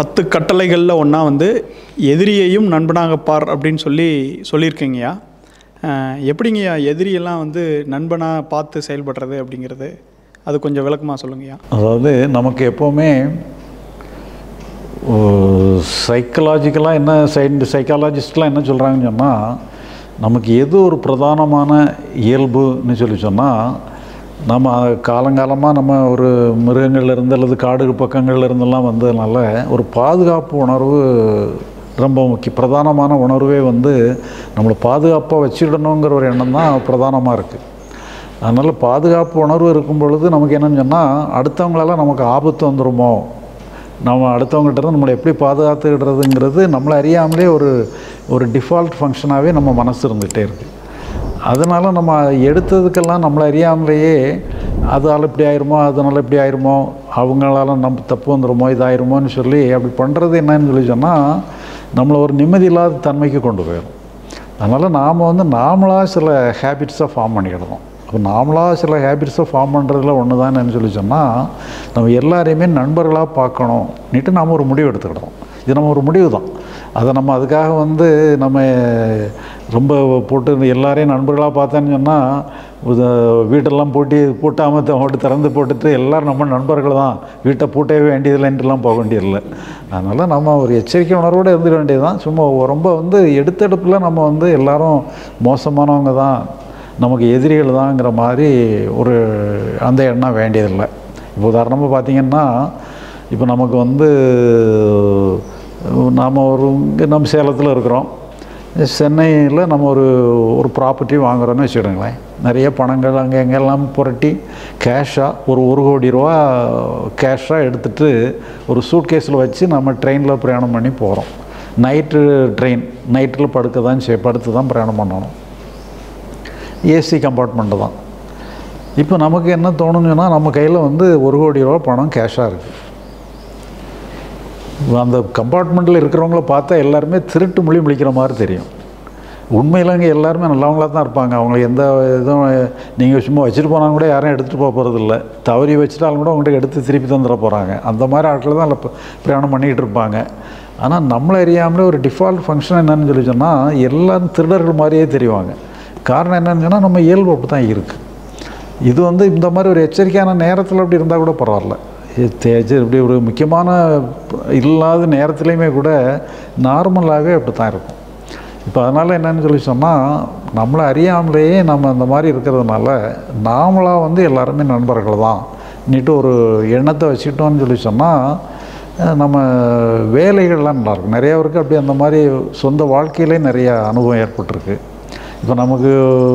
10 கட்டளைகளில் ஒன்றா வந்து எதிரியையும் நண்பனாக பார் அப்படின்னு சொல்லியிருக்கீங்கய்யா. எப்படிங்கய்யா எதிரியெல்லாம் வந்து நண்பனாக பார்த்து செயல்படுறது அப்படிங்கிறது அது கொஞ்சம் விளக்கமாக சொல்லுங்கய்யா. அதாவது நமக்கு எப்போவுமே சைக்கலாஜிக்கலாக என்ன சைக்காலஜிஸ்ட்லாம் என்ன சொல்கிறாங்கன்னு சொன்னால், நமக்கு எது ஒரு பிரதானமான இயல்புன்னு சொன்னால், நம்ம காலங்காலமாக நம்ம ஒரு மிருகங்கள்லேருந்து அல்லது காடு பக்கங்கள்ல இருந்தெல்லாம் வந்ததுனால ஒரு பாதுகாப்பு உணர்வு ரொம்ப பிரதானமான உணர்வே வந்து நம்மளை பாதுகாப்பாக வச்சுக்கிடணுங்கிற ஒரு எண்ணம் தான் பிரதானமாக இருக்குது. அதனால் பாதுகாப்பு உணர்வு இருக்கும் பொழுது நமக்கு என்னென்னு சொன்னால், அடுத்தவங்களால நமக்கு ஆபத்து வந்துடுமோ, நம்ம அடுத்தவங்ககிட்ட நம்மளை எப்படி பாதுகாத்துக்கிடுறதுங்கிறது நம்மளை அறியாமலே ஒரு டிஃபால்ட் ஃபங்க்ஷனாகவே நம்ம மனசு இருந்துகிட்டே இருக்குது. அதனால் நம்ம எடுத்ததுக்கெல்லாம் நம்மளை அறியாமலேயே அதால் இப்படி ஆயிருமோ, அதனால் இப்படி ஆயிருமோ, அவங்களால நம்ம தப்பு வந்துடுமோ, இதாயிருமோன்னு சொல்லி அப்படி பண்ணுறது என்னன்னு சொன்னால் நம்மளை ஒரு நிம்மதி இல்லாத தன்மைக்கு கொண்டு போயிடும். அதனால் நாம் வந்து நாமளாக சில ஹேபிட்ஸை ஃபார்ம் பண்ணிக்கிடணும். அப்போ நாமளாக சில ஹேபிட்ஸை ஃபார்ம் பண்ணுறதுல ஒன்று தான் என்னன்னு சொன்னால், நம்ம எல்லாரையுமே நண்பர்களாக பார்க்கணும்னுட்டு நாம் ஒரு முடிவு எடுத்துக்கிடணும். இது நம்ம ஒரு முடிவு தான். அதை நம்ம அதுக்காக வந்து நம்ம ரொம்ப போட்டு எல்லாரையும் நண்பர்களாக பார்த்தேன்னு சொன்னால் வீட்டெல்லாம் பூட்டாமல் திறந்து போட்டுட்டு எல்லோரும் நம்ம நண்பர்கள் தான், வீட்டை பூட்டவே வேண்டியதில்லைன்ட்டுலாம் போக வேண்டியதில்லை. அதனால் நம்ம ஒரு எச்சரிக்கை உணர்வோடு இருந்துட வேண்டியது தான். சும்மா ரொம்ப வந்து எடுத்தெடுப்பில் நம்ம வந்து எல்லோரும் மோசமானவங்க தான், நமக்கு எதிரிகள் தான்ங்கிற மாதிரி ஒரு அந்த எண்ணம் வேண்டியதில்லை. இப்போ உதாரணமாக பார்த்திங்கன்னா, இப்போ நமக்கு வந்து நாம் நம்ம சேலத்தில் இருக்கிறோம், சென்னையில் நம்ம ஒரு ப்ராப்பர்ட்டி வாங்குகிறோன்னு வச்சுக்கிடுங்களேன். நிறைய பணங்கள் அங்கே எங்கெல்லாம் புரட்டி கேஷாக ஒரு கோடி ரூபா கேஷாக எடுத்துகிட்டு ஒரு சூட்கேஸில் வச்சு நம்ம ட்ரெயினில் பிரயாணம் பண்ணி போகிறோம். நைட்டில் படுத்து தான் பிரயாணம் பண்ணணும். ஏசி கம்பார்ட்மெண்ட்டு தான். இப்போ நமக்கு என்ன தோணுங்கன்னா, நம்ம கையில் வந்து 1 கோடி ரூபா பணம் கேஷாக இருக்குது. அந்த கம்பார்ட்மெண்ட்டில் இருக்கிறவங்கள பார்த்தா எல்லாருமே திருட்டு முழிக்கிற மாதிரி தெரியும். உண்மையில் அங்கே எல்லாருமே நல்லவங்களாக தான் இருப்பாங்க. அவங்களுக்கு எந்த இதுவும் நீங்கள் சும்மா வச்சுட்டு போனாலும் கூட யாரும் எடுத்துகிட்டு போகிறதில்ல. தவறி வச்சுட்டாலும் கூட அவங்கள்ட்ட எடுத்து திருப்பி தந்துட போகிறாங்க. அந்த மாதிரி ஆட்கள் தான் பிரயாணம் பண்ணிக்கிட்டு இருப்பாங்க. ஆனால் நம்மளை அறியாமலே ஒரு டிஃபால்ட் ஃபங்க்ஷன் என்னன்னு சொன்னால், எல்லோரும் திருடர்கள் மாதிரியே தெரிவாங்க. காரணம் என்னன்னு சொன்னால், நம்ம இயல்பு அப்படி தான் இருக்குது. இது வந்து இந்த மாதிரி ஒரு எச்சரிக்கையான நேரத்தில் அப்படி இருந்தால் கூட பரவாயில்ல. இப்படி ஒரு முக்கியமான இல்லாத நேரத்துலையுமே கூட நார்மலாகவே அப்படி தான் இருக்கும். இப்போ அதனால் என்னன்னு சொன்னால், நம்மளை அறியாமலேயே நம்ம அந்த மாதிரி இருக்கிறதுனால நாமளாக வந்து எல்லாருமே நண்பர்கள் தான் நீட்டு ஒரு எண்ணத்தை வச்சுக்கிட்டோன்னு சொன்னால், நம்ம வேலைகள்லாம் நல்லாயிருக்கும். நிறையாவருக்கு அப்படி அந்த மாதிரி சொந்த வாழ்க்கையிலே நிறைய அனுபவம் ஏற்பட்டிருக்கு. இப்போ நமக்கு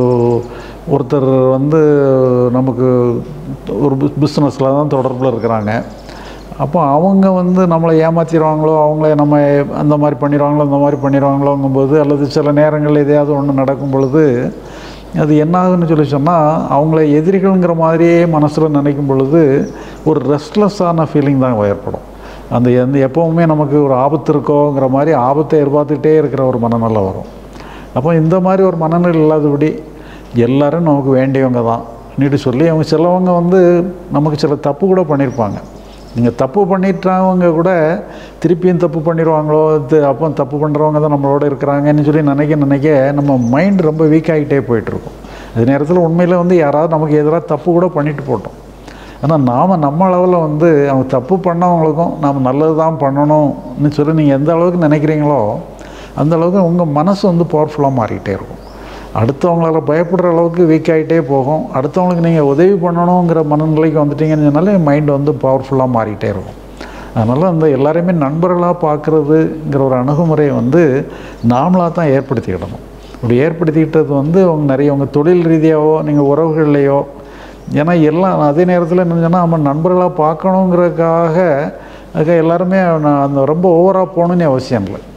ஒருத்தர் வந்து நமக்கு ஒரு பிஸ்னஸில் தான் தொடர்பில் இருக்கிறாங்க. அப்போ அவங்க வந்து நம்மளை ஏமாற்றிடுவாங்களோ, அவங்கள நம்ம அந்த மாதிரி பண்ணிடுவாங்களோங்கும்போது, அல்லது சில நேரங்களில் எதையாவது ஒன்று நடக்கும் பொழுது அது என்னாகுன்னு சொன்னால், அவங்கள எதிரிகள்ங்கிற மாதிரியே மனசில் நினைக்கும் பொழுது ஒரு ரெஸ்ட்லெஸ்ஸான ஃபீலிங் தான் ஏற்படும். அந்த எப்போவுமே நமக்கு ஒரு ஆபத்து இருக்கோங்கிற மாதிரி ஆபத்தை எதிர்பார்த்துக்கிட்டே இருக்கிற ஒரு மனநிலை வரும். அப்போ இந்த மாதிரி ஒரு மனநிலை இல்லாதபடி எல்லோரும் நமக்கு வேண்டியவங்க தான் நீட்டு சொல்லி, அவங்க சிலவங்க வந்து நமக்கு சில தப்பு கூட பண்ணியிருப்பாங்க. நீங்கள் தப்பு பண்ணிட்டவங்க கூட திருப்பியும் தப்பு பண்ணிடுவாங்களோ, அப்போ தப்பு பண்ணுறவங்க தான் நம்மளோட இருக்கிறாங்கன்னு சொல்லி நினைக்க நம்ம மைண்ட் ரொம்ப வீக் ஆகிட்டே போயிட்டுருக்கும். அது நேரத்தில் உண்மையில் வந்து யாராவது நமக்கு எதிராக தப்பு கூட பண்ணிட்டு போட்டோம். ஆனால் நம்ம அளவில் வந்து அவங்க தப்பு பண்ணவங்களுக்கும் நாம் நல்லது தான் பண்ணணும்னு சொல்லி நீங்கள் எந்த அளவுக்கு நினைக்கிறீங்களோ அந்த அளவுக்கு உங்கள் மனசு வந்து பவர்ஃபுல்லாக மாறிக்கிட்டே இருக்கும். அடுத்தவங்களால பயப்படுற அளவுக்கு வீக் ஆகிட்டே போகும். அடுத்தவங்களுக்கு நீங்கள் உதவி பண்ணணுங்கிற மனநிலைக்கு வந்துட்டீங்கன்னு சொன்னாலே மைண்ட் வந்து பவர்ஃபுல்லாக மாறிக்கிட்டே இருக்கும். அதனால் அந்த எல்லாரையுமே நண்பர்களாக பார்க்குறதுங்கிற ஒரு அணுகுமுறையை வந்து நாமளாக தான் ஏற்படுத்திக்கிடணும். இப்படி ஏற்படுத்திக்கிட்டது வந்து உங்கள் தொழில் ரீதியாகவோ நீங்கள் உறவுகள்லையோ, ஏன்னா எல்லாம் அதே நேரத்தில் என்னன்னு சொன்னால், நம்ம நண்பர்களாக பார்க்கணுங்கிறதுக்காக எல்லாருமே அந்த ரொம்ப ஓவராக போகணுன்னு அவசியம் இல்லை.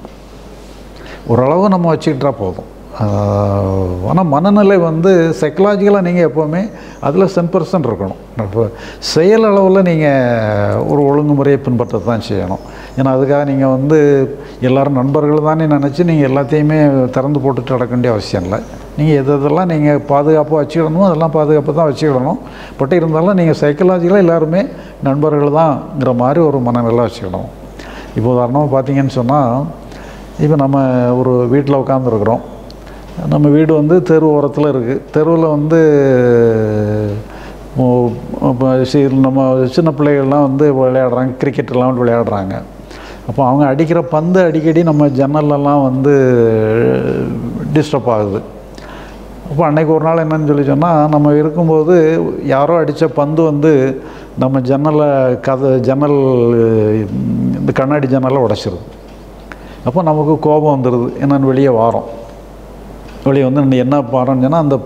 ஓரளவு நம்ம வச்சுக்கிட்டா போதும். ஆனால் மனநிலை வந்து சைக்கலாஜிக்கலாக நீங்கள் எப்போவுமே அதில் 10% இருக்கணும். இப்போ செயல் அளவில் நீங்கள் ஒரு ஒழுங்குமுறையை பின்பற்ற தான் செய்யணும். ஏன்னா அதுக்காக நீங்கள் வந்து எல்லோரும் நண்பர்கள் தானே நினச்சி நீங்கள் எல்லாத்தையுமே திறந்து போட்டுட்டு நடக்க வேண்டிய அவசியம் இல்லை. நீங்கள் எதெல்லாம் நீங்கள் பாதுகாப்பாக வச்சுக்கிடணுமோ அதெல்லாம் பாதுகாப்பாக தான் வச்சுக்கிடணும். பட் இருந்தாலும் நீங்கள் சைக்கலாஜிக்கலாக எல்லாருமே நண்பர்கள் தான்ங்கிற மாதிரி ஒரு மனநிலை வச்சுக்கிடணும். இப்போ உதாரணமாக பார்த்தீங்கன்னு சொன்னால், இப்போ நம்ம ஒரு வீட்டில் உட்காந்துருக்குறோம். நம்ம வீடு வந்து தெரு ஓரத்தில் இருக்குது. தெருவில் வந்து இப்போ நம்ம சின்ன பிள்ளைகள்லாம் வந்து விளையாடுறாங்க, கிரிக்கெட்டெல்லாம் விளையாடுறாங்க. அப்போ அவங்க அடிக்கிற பந்து அடிக்கடி நம்ம ஜன்னல்லாம் வந்து டிஸ்டர்ப் ஆகுது. அப்போ அன்றைக்கி ஒரு நாள் என்னன்னு சொல்லி சொன்னால், நம்ம இருக்கும்போது யாரோ அடித்த பந்து வந்து நம்ம ஜன்னல் இந்த கண்ணாடி ஜன்னலை உடைச்சிருது. அப்போ நமக்கு கோபம் வந்துடுது. என்னென்னு வெளியே வெளியே வந்து என்ன பாருன்னு சொன்னால், அந்த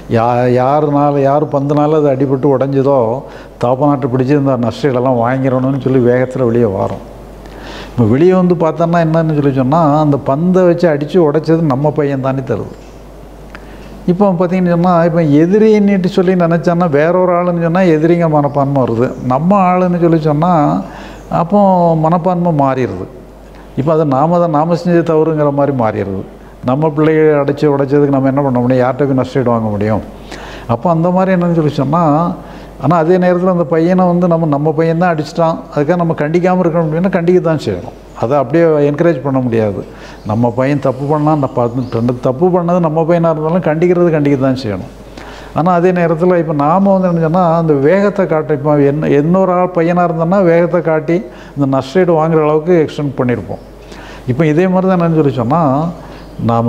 யார் பந்துனால அது அடிபட்டு உடஞ்சதோ தாப்பநாட்டை பிடிச்சி இந்த நஷ்டங்களெல்லாம் வாங்கிடணும்னு சொல்லி வேகத்தில் வெளியே வரோம். இப்போ வெளியே வந்து பார்த்தோன்னா என்னன்னு சொல்லி சொன்னால், அந்த பந்தை வச்சு அடித்து உடைச்சது நம்ம பையன் தானே தருது. இப்போ பார்த்திங்கன்னு சொன்னால், இப்போ எதிரின்னுட்டு சொல்லி நினச்சான்னா வேற ஒரு ஆளுன்னு சொன்னால் எதிரிங்க மனப்பான்மை வருது. நம்ம ஆளுன்னு சொல்லி சொன்னால் அப்போ மனப்பான்மை மாறிடுது. இப்போ அதை நாம செஞ்சது தவறுங்கிற மாதிரி மாறிடுது. நம்ம பிள்ளைகளை அடித்து உடைச்சதுக்கு நம்ம என்ன பண்ண முடியும்? யார்கிட்ட போய் நஷ்டம் வாங்க முடியும்? அப்போ அந்த மாதிரி என்னன்னு சொல்லி சொன்னால், ஆனால் அதே நேரத்தில் அந்த பையனை வந்து நம்ம பையன் தான் அடிச்சிட்டான், அதுக்காக நம்ம கண்டிக்காமல் இருக்கணும் அப்படின்னா கண்டிக்க தான் செய்யணும். அதை அப்படியே என்கரேஜ் பண்ண முடியாது. நம்ம பையன் தப்பு பண்ணால் தப்பு பண்ணது நம்ம பையனாக இருந்தாலும் கண்டிக்க தான் செய்யணும். ஆனால் அதே நேரத்தில் இப்போ நாம் வந்து என்ன சொன்னால், அந்த வேகத்தை காட்ட, இப்போ இன்னொரு பையனாக இருந்தோன்னா வேகத்தை காட்டி இந்த நஷ்டஈடு வாங்குகிற அளவுக்கு எக்ஸ்டெண்ட் பண்ணியிருப்போம். இப்போ இதே மாதிரி தான் என்னன்னு சொல்லி சொன்னால், நாம்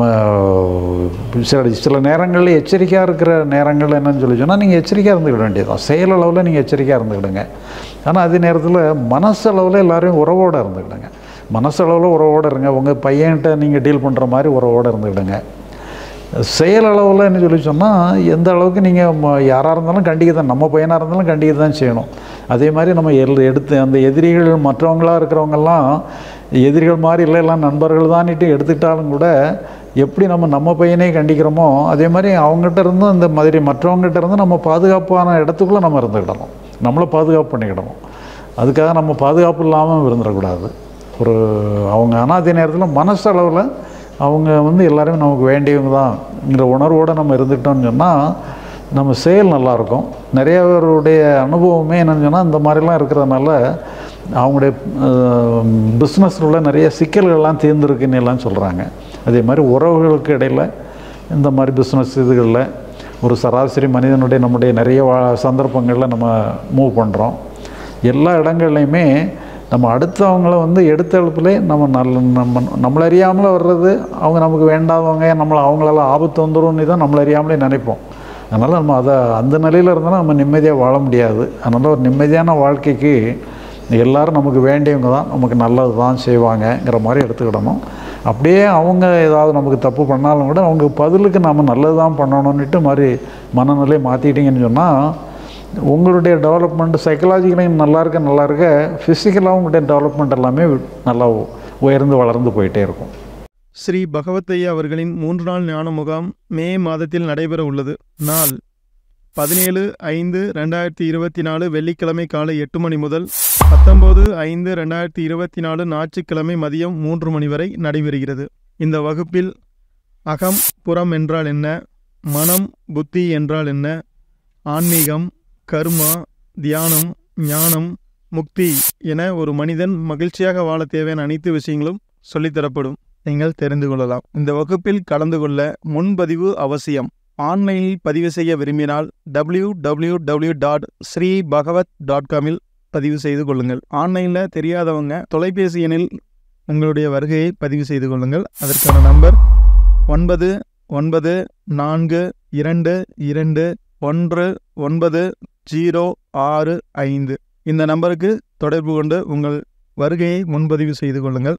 சில நேரங்களில் எச்சரிக்கையாக இருக்கிற நேரங்கள் என்னன்னு சொல்லி சொன்னால், நீங்கள் எச்சரிக்கையாக இருந்துக்கிட வேண்டியதுதான். செயலளவில் நீங்கள் எச்சரிக்கையாக இருந்துக்கிடுங்க. ஆனால் அதே நேரத்தில் மனசளவில் எல்லோரையும் உறவோடு இருந்துக்கிடுங்க. மனசளவில் உறவோடு இருங்க. உங்கள் பையன்கிட்ட நீங்கள் டீல் பண்ணுற மாதிரி உறவோடு இருந்துக்கிடுங்க. செயலளவில் என்ன சொல்லி சொன்னால், எந்த அளவுக்கு நீங்கள் யாராக இருந்தாலும் கண்டிக்க தான், நம்ம பையனாக இருந்தாலும் கண்டிக்க தான் செய்யணும். அதே மாதிரி நம்ம எடுத்து அந்த எதிரிகள் மற்றவங்களாக இருக்கிறவங்கெல்லாம் எதிரிகள் மாதிரி இல்லை, எல்லாம் நண்பர்கள் தான்ட்டு எடுத்துக்கிட்டாலும் கூட எப்படி நம்ம பையனே கண்டிக்கிறோமோ அதே மாதிரி அவங்ககிட்ட இருந்தும் இந்த மாதிரி மற்றவங்ககிட்ட இருந்து நம்ம பாதுகாப்பான இடத்துக்குள்ளே நம்ம இருந்துக்கிடணும். நம்மளை பாதுகாப்பு பண்ணிக்கிடணும். அதுக்காக நம்ம பாதுகாப்பு இல்லாமல் இருந்துடக்கூடாது. அவங்க ஆனால் அதே நேரத்தில் மனசளவில் அவங்க வந்து எல்லாருமே நமக்கு வேண்டியவங்க தான்ங்கிற உணர்வோடு நம்ம இருந்துக்கிட்டோம்னு சொன்னால் நம்ம செயல் நல்லாயிருக்கும். நிறைய பேருடைய அனுபவமே என்னென்னு சொன்னால், இந்த மாதிரிலாம் இருக்கிறதுனால அவங்களுடைய பிஸ்னஸில் உள்ள நிறைய சிக்கல்கள்லாம் தீர்ந்துருக்குன்னு எல்லாம் சொல்கிறாங்க. அதே மாதிரி உறவுகளுக்கு இடையில் இந்த மாதிரி பிஸ்னஸ் இதுகளில் ஒரு சராசரி மனிதனுடைய நம்முடைய நிறைய சந்தர்ப்பங்களில் நம்ம மூவ் பண்ணுறோம். எல்லா இடங்கள்லையுமே நம்ம அடுத்தவங்கள வந்து எடுத்த எழுப்பிலே நம்மளை அறியாமல் வர்றது, அவங்க நமக்கு வேண்டாதவங்க, அவங்களால ஆபத்து வந்துடும்னு தான் நம்மளை அறியாமலே நினைப்போம். அதனால் நம்ம அந்த நிலையில் இருந்தாலும் நம்ம நிம்மதியாக வாழ முடியாது. அதனால் ஒரு நிம்மதியான வாழ்க்கைக்கு எல்லோரும் நமக்கு வேண்டியவங்க தான், நமக்கு நல்லது தான் செய்வாங்கங்கிற மாதிரி எடுத்துக்கிடணும். அப்படியே அவங்க ஏதாவது நமக்கு தப்பு பண்ணாலும் கூட அவங்க பதிலுக்கு நம்ம நல்லது தான் பண்ணணுன்னுட்டு மாதிரி மனநிலையை மாற்றிக்கிட்டிங்கன்னு சொன்னால், உங்களுடைய டெவலப்மெண்ட் சைக்கலாஜிக்கலையும் நல்லா இருக்க ஃபிசிக்கலாகவும் உங்களுடைய டெவலப்மெண்ட் எல்லாமே நல்லா உயர்ந்து வளர்ந்து போயிட்டே இருக்கும். ஸ்ரீ பகவத்தையா அவர்களின் 3 நாள் ஞான முகாம் மே மாதத்தில் நடைபெற உள்ளது. நாள் 17/5/2024 வெள்ளிக்கிழமை காலை 8 மணி முதல் 19/5/2024 ஞாயிற்றுக்கிழமை மதியம் 3 மணி வரை நடைபெறுகிறது. இந்த வகுப்பில் அகம் புறம் என்றால் என்ன, மனம் புத்தி என்றால் என்ன, ஆன்மீகம், கர்மா, தியானம், ஞானம், முக்தி என ஒரு மனிதன் மகிழ்ச்சியாக வாழ தேவையான அனைத்து விஷயங்களும் சொல்லித்தரப்படும். நீங்கள் தெரிந்து கொள்ளலாம். இந்த வகுப்பில் கலந்து கொள்ள முன்பதிவு அவசியம். ஆன்லைனில் பதிவு செய்ய விரும்பினால் www.sribhagavat.com பதிவு செய்து கொள்ளுங்கள். ஆன்லைனில் தெரியாதவங்க தொலைபேசி எண்ணில் உங்களுடைய வருகையை பதிவு செய்து கொள்ளுங்கள். அதற்கான நம்பர் 9942219065. இந்த நம்பருக்கு தொடர்பு கொண்டு உங்கள் வருகையை முன்பதிவு செய்து கொள்ளுங்கள்.